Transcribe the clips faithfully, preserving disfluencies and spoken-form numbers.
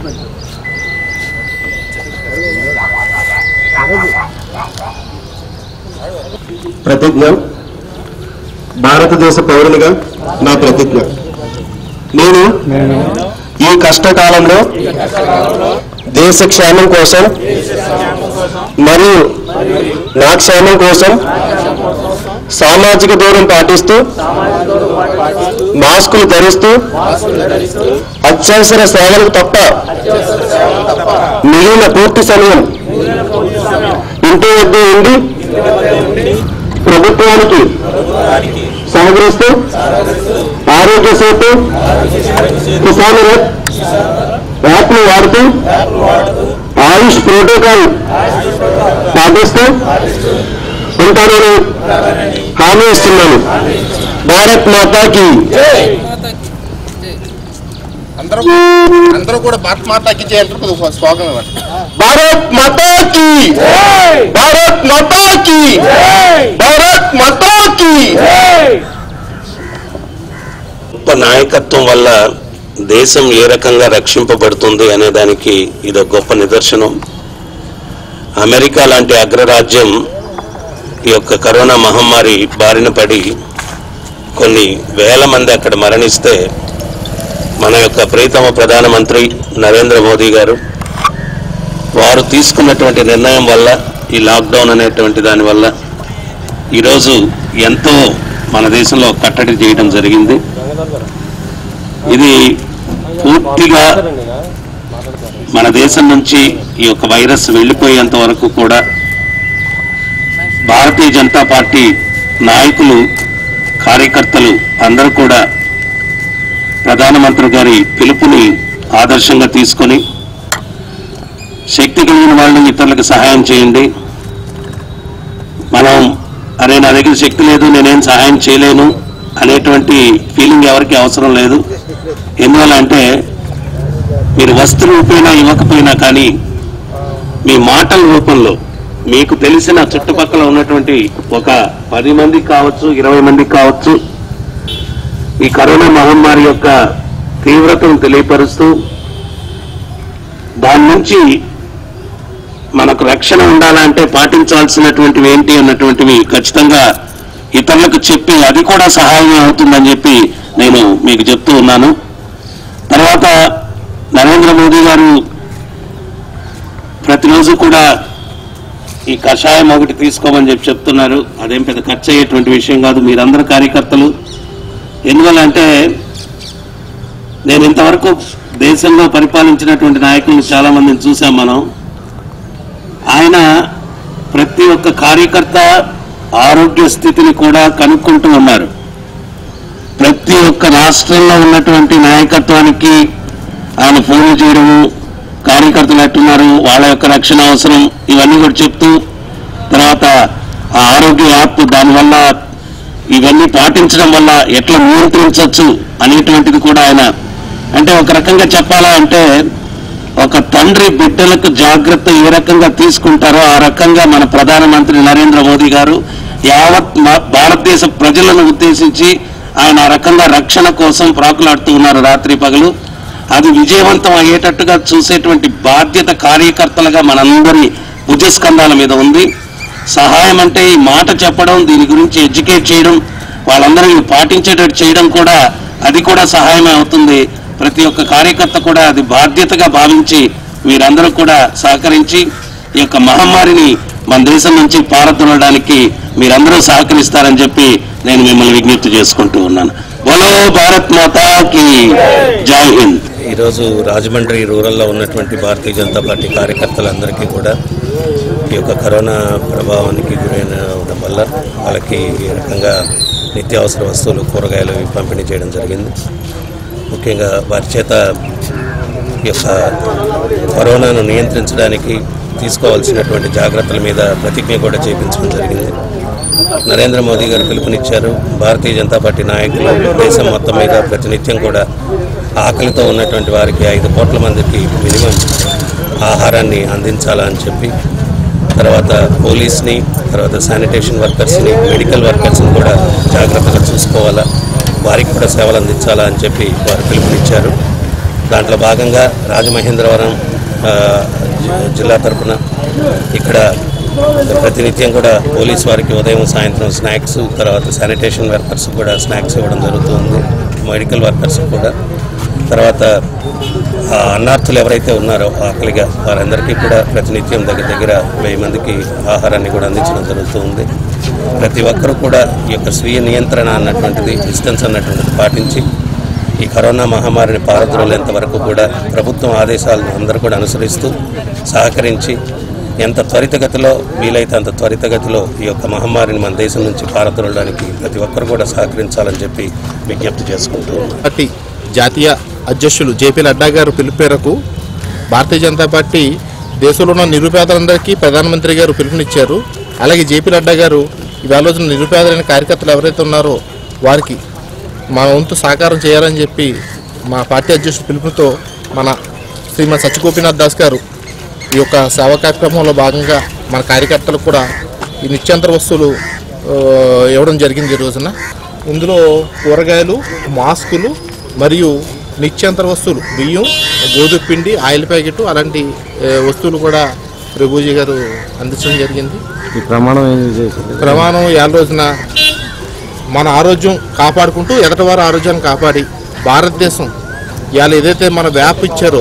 ప్రతిజ్ఞ. భారతదేశ పౌరునిగా నా ప్రతిజ్ఞ. నేను ఈ కష్టకాలంలో దేశ క్షేమం కోసం మరియు నా క్షేమం కోసం సామాజిక దూరం పాటిస్తూ మాస్కులు ధరిస్తూ అత్యవసర సేవలకు తప్ప మిగిలిన పూర్తి సమయం ఇంటి వద్ద ఉండి ప్రభుత్వానికి సహకరిస్తూ ఆరోగ్య సేతు కిసాన్ రథ్ యాప్ను వాడుతూ ఆయుష్ ప్రోటోకాల్ పాటిస్తూ ఉంటానని హామీ ఇస్తున్నాను. భారత్ మాతాకి అందరూ కూడా భారత్ మాతాకి చేయాలంటే స్వాగతం ఇవ్వండి. భారత్ మాతాకి, భారత్ మాతాకి, భారత్ మాతాకి. గొప్ప నాయకత్వం వల్ల దేశం ఏ రకంగా రక్షింపబడుతుంది అనే దానికి ఇది గొప్ప నిదర్శనం. అమెరికా లాంటి అగ్రరాజ్యం ఈ యొక్క కరోనా మహమ్మారి బారిన పడి కొన్ని వేల మంది అక్కడ మరణిస్తే మన యొక్క ప్రియతమ ప్రధానమంత్రి నరేంద్ర మోదీ గారు వారు తీసుకున్నటువంటి నిర్ణయం వల్ల ఈ లాక్డౌన్ అనేటువంటి దానివల్ల ఈరోజు ఎంతో మన దేశంలో కట్టడి చేయడం జరిగింది. ఇది పూర్తిగా మన దేశం నుంచి ఈ యొక్క వైరస్ వెళ్ళిపోయేంత వరకు కూడా భారతీయ జనతా పార్టీ నాయకులు, కార్యకర్తలు అందరూ కూడా ప్రధానమంత్రి గారి పిలుపుని ఆదర్శంగా తీసుకొని శక్తి కలిగిన వాళ్ళు ఇతరులకు సహాయం చేయండి. మనం అరే నా దగ్గర శక్తి లేదు నేనేం సహాయం చేయలేను అనేటువంటి ఫీలింగ్ ఎవరికి అవసరం లేదు. ఎందువల్ల అంటే మీరు వస్తు రూపేణా ఇవ్వకపోయినా కానీ మీ మాటల రూపంలో మీకు తెలిసిన చుట్టుపక్కల ఉన్నటువంటి ఒక పది మందికి కావచ్చు, ఇరవై మందికి కావచ్చు ఈ కరోనా మహమ్మారి యొక్క తీవ్రతను తెలియపరుస్తూ దాని నుంచి మనకు రక్షణ ఉండాలంటే పాటించాల్సినటువంటివి ఏంటి అన్నటువంటివి ఖచ్చితంగా ఇతరులకు చెప్పి అది కూడా సహాయం అవుతుందని చెప్పి నేను మీకు చెప్తూ ఉన్నాను. తర్వాత నరేంద్ర మోదీ గారు ప్రతిరోజు కూడా ఈ కషాయం ఒకటి తీసుకోమని చెప్పి చెప్తున్నారు. అదేం పెద్ద ఖర్చు అయ్యేటువంటి విషయం కాదు. మీరందరూ కార్యకర్తలు. ఎందువల్ల అంటే నేను ఇంతవరకు దేశంలో పరిపాలించినటువంటి నాయకులను చాలా మందిని చూసాం మనం. ఆయన ప్రతి ఒక్క కార్యకర్త ఆరోగ్య స్థితిని కూడా కనుక్కుంటూ ఉన్నారు. ప్రతి ఒక్క రాష్ట్రంలో ఉన్నటువంటి నాయకత్వానికి ఆయన ఫోన్లు చేయడము, కార్యకర్తలు ఎట్టున్నారు, వాళ్ళ యొక్క రక్షణ అవసరం, ఇవన్నీ కూడా చెప్తూ తర్వాత ఆ ఆరోగ్య యాప్ దానివల్ల ఇవన్నీ పాటించడం వల్ల ఎట్లా నియంత్రించవచ్చు అనేటువంటిది కూడా ఆయన అంటే ఒక రకంగా చెప్పాలా అంటే ఒక తండ్రి బిడ్డలకు జాగ్రత్త ఏ రకంగా తీసుకుంటారో ఆ రకంగా మన ప్రధానమంత్రి నరేంద్ర మోదీ గారు యావత్ భారతదేశ ప్రజలను ఉద్దేశించి ఆయన ఆ రకంగా రక్షణ కోసం ప్రాకులాడుతూ ఉన్నారు రాత్రి పగలు. అది విజయవంతం అయ్యేటట్టుగా చూసేటువంటి బాధ్యత కార్యకర్తలుగా మనందరి భుజస్కంధాల మీద ఉంది. సహాయం అంటే ఈ మాట చెప్పడం, దీని గురించి ఎడ్యుకేట్ చేయడం, వాళ్ళందరినీ పాటించేటట్టు చేయడం కూడా అది కూడా సహాయమే అవుతుంది. ప్రతి ఒక్క కార్యకర్త కూడా అది బాధ్యతగా భావించి వీరందరూ కూడా సహకరించి ఈ యొక్క మహమ్మారిని మన దేశం నుంచి పారదొలడానికి మీరందరూ సహకరిస్తారని చెప్పి నేను మిమ్మల్ని విజ్ఞప్తి చేసుకుంటూ ఉన్నాను. బోలో భారత్ మాతాకి జై హింద్. ఈరోజు రాజమండ్రి రూరల్లో ఉన్నటువంటి భారతీయ జనతా పార్టీ కార్యకర్తలందరికీ కూడా ఈ యొక్క కరోనా ప్రభావానికి గురైన వల్ల వాళ్ళకి ఈ రకంగా నిత్యావసర వస్తువులు, కూరగాయలు పంపిణీ చేయడం జరిగింది. ముఖ్యంగా వారి చేత ఈ యొక్క కరోనాను నియంత్రించడానికి తీసుకోవాల్సినటువంటి జాగ్రత్తల మీద ప్రతిజ్ఞ కూడా చేయించడం జరిగింది. నరేంద్ర మోదీ గారు పిలుపునిచ్చారు. భారతీయ జనతా పార్టీ నాయకులు దేశం మొత్తం మీద ప్రతినిత్యం కూడా ఆకలితో ఉన్నటువంటి వారికి ఐదు కోట్ల మందికి మినిమం ఆహారాన్ని అందించాలని చెప్పి, తర్వాత పోలీస్ని, తర్వాత శానిటేషన్ వర్కర్స్ని, మెడికల్ వర్కర్స్ని కూడా జాగ్రత్తగా చూసుకోవాలా, వారికి కూడా సేవలు అందించాలా అని చెప్పి వారు పిలుపునిచ్చారు. దాంట్లో భాగంగా రాజమహేంద్రవరం జిల్లా తరఫున ఇక్కడ ప్రతినిత్యం కూడా పోలీస్ వారికి ఉదయం సాయంత్రం స్నాక్స్, తర్వాత శానిటేషన్ వర్కర్స్ కూడా స్నాక్స్ ఇవ్వడం జరుగుతుంది, మెడికల్ వర్కర్స్ కూడా. తర్వాత అన్నార్థులు ఎవరైతే ఉన్నారో ఆకలిగా వారందరికీ కూడా ప్రతినిత్యం దగ్గర దగ్గర వెయ్యి మందికి ఆహారాన్ని కూడా అందించడం జరుగుతుంది. ప్రతి ఒక్కరూ కూడా ఈ యొక్క స్వీయ నియంత్రణ అన్నటువంటిది, డిస్టెన్స్ అన్నటువంటిది పాటించి ఈ కరోనా మహమ్మారిని పారద్రోలేంత వరకు కూడా ప్రభుత్వం ఆదేశాలను అందరూ కూడా అనుసరిస్తూ సహకరించి ఎంత త్వరితగతిలో వీలైతే అంత త్వరితగతిలో ఈ యొక్క మహమ్మారిని మన దేశం నుంచి పారద్రోలడానికి ప్రతి ఒక్కరు కూడా సహకరించాలని చెప్పి విజ్ఞప్తి చేసుకుంటూ పార్టీ జాతీయ అధ్యక్షులు జేపీ నడ్డా గారు పిలుపు మేరకు భారతీయ జనతా పార్టీ దేశంలో ఉన్న నిరుపేదలందరికీ ప్రధానమంత్రి గారు పిలుపునిచ్చారు. అలాగే జేపీ నడ్డా గారు ఇవాళ రోజున నిరుపేదలైన కార్యకర్తలు ఎవరైతే ఉన్నారో వారికి మా వంతు సహకారం చేయాలని చెప్పి మా పార్టీ అధ్యక్షుడు పిలుపుతో మన శ్రీమతి సత్యగోపీనాథ్ దాస్ గారు ఈ యొక్క సేవా కార్యక్రమంలో భాగంగా మన కార్యకర్తలకు కూడా ఈ నిత్యాంతర వస్తువులు ఇవ్వడం జరిగింది. ఈ రోజున ఇందులో కూరగాయలు, మాస్కులు మరియు నిత్యాంతర వస్తువులు, బియ్యం, గోధుమ పిండి, ఆయిల్ ప్యాకెట్ అలాంటి వస్తువులు కూడా ప్రభుజీ గారు అందించడం జరిగింది. ఈ ప్రమాణం ప్రమాణం ఏళ్ళ రోజున మన ఆరోగ్యం కాపాడుకుంటూ ఎదటివారి ఆరోగ్యాన్ని కాపాడి భారతదేశం ఇవాళ ఏదైతే మన యాప్ ఇచ్చారో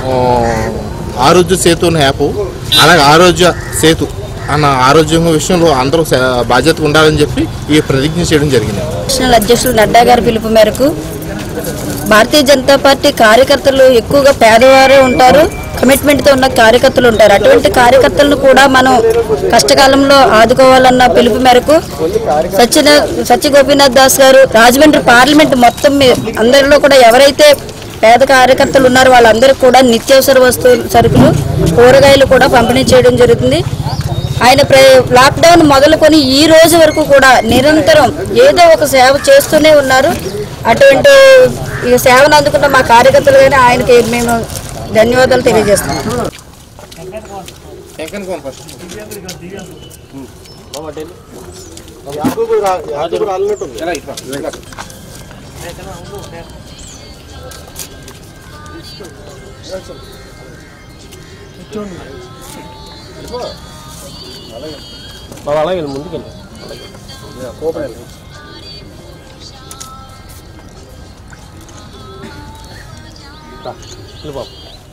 ఆరోగ్య సేతు అనే యాప్, అలాగే ఆరోగ్య సేతు అన్న ఆరోగ్యం విషయంలో అందరూ బాధ్యత ఉండాలని చెప్పి ఈ ప్రతిజ్ఞ చేయడం జరిగింది. నేషనల్ అధ్యక్షులు నడ్డా గారి పిలుపు మేరకు భారతీయ జనతా పార్టీ కార్యకర్తలు ఎక్కువగా పేదవారే ఉంటారు, కమిట్మెంట్తో ఉన్న కార్యకర్తలు ఉంటారు. అటువంటి కార్యకర్తలను కూడా మనం కష్టకాలంలో ఆదుకోవాలన్న పిలుపు మేరకు సత్యనా సత్య గోపీనాథ్ దాస్ గారు రాజమండ్రి పార్లమెంట్ మొత్తం అందరిలో కూడా ఎవరైతే పేద కార్యకర్తలు ఉన్నారో వాళ్ళందరికీ కూడా నిత్యావసర వస్తువులు, సరుకులు, కూరగాయలు కూడా పంపిణీ చేయడం జరుగుతుంది. ఆయన లాక్డౌన్ మొదలుకొని ఈ రోజు వరకు కూడా నిరంతరం ఏదో ఒక సేవ చేస్తూనే ఉన్నారు. అటువంటి ఈ సేవను అందుకున్న మా కార్యకర్తలు కానీ ఆయనకి మేము ధన్యవాదాలు తెలియజేస్తున్నాం. అలాగే ముందుకెళ్ళి బాబు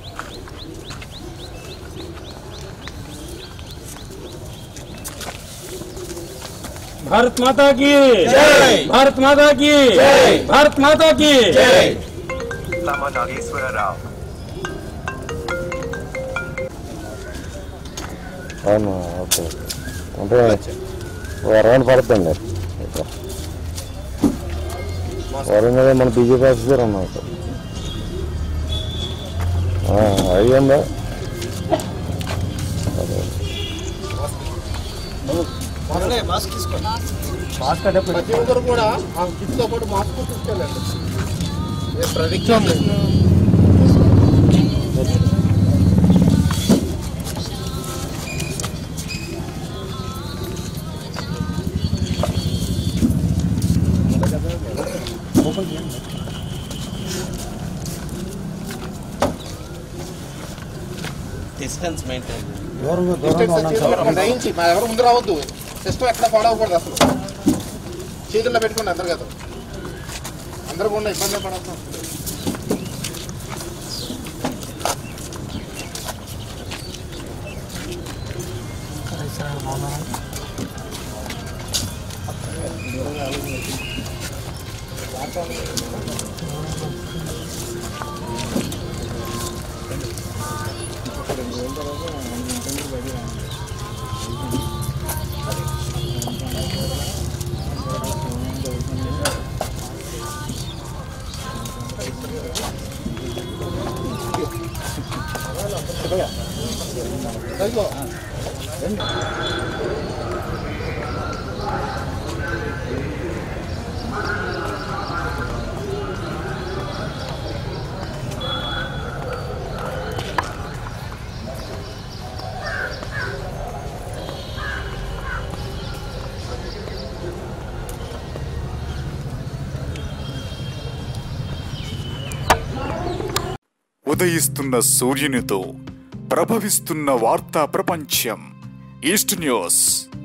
भारत माता की जय, भारत माता की जय, भारत माता की जय. नागेश्वर राव. అవును ఓకే అంటే అరౌండ్ పడుతుంది వరంగల్ మన బీజేపీ ఆఫీసర్ ఉన్నాం సార్ అయ్యిందా ప్రతి ఒక్కరు కూడా ఆ కిట్తో పాటు మాస్క్ తీసుకెళ్ళండి. డిస్టెన్స్ మెయింటైన్ దయించి మా ఎవరు ముందు రావద్దు. సిస్టమ్ ఎక్కడ ఫాలో అవ్వకూడదు. అసలు చేతుల్లో పెట్టుకోండి అందరు కదా, అందరూ కూడా ఇబ్బంది పడతాం. ఉదయిస్తున్న సూర్యునితో ప్రభవిస్తున్న వార్తా ప్రపంచం ఈస్ట్ న్యూస్.